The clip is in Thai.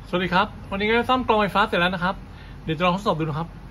สวัสดีครับวันนี้ก็ซ่อมกรองไฟฟ้าเสร็จแล้วนะครับเดี๋ยวจะลองทดสอบดูนะครับ